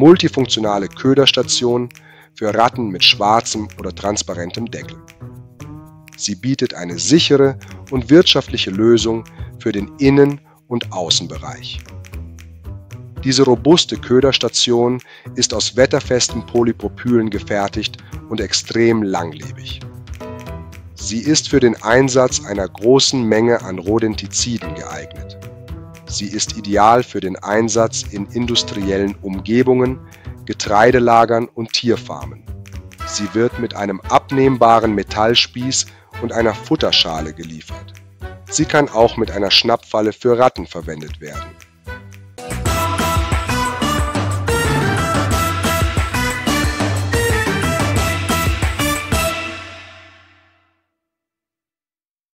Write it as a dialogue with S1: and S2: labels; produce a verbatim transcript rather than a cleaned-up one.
S1: multifunktionale Köderstation für Ratten mit schwarzem oder transparentem Deckel. Sie bietet eine sichere und wirtschaftliche Lösung für den Innen- und Außenbereich. Diese robuste Köderstation ist aus wetterfestem Polypropylen gefertigt und extrem langlebig. Sie ist für den Einsatz einer großen Menge an Rodentiziden geeignet. Sie ist ideal für den Einsatz in industriellen Umgebungen, Getreidelagern und Tierfarmen. Sie wird mit einem abnehmbaren Metallspieß und einer Futterschale geliefert. Sie kann auch mit einer Schnappfalle für Ratten verwendet werden.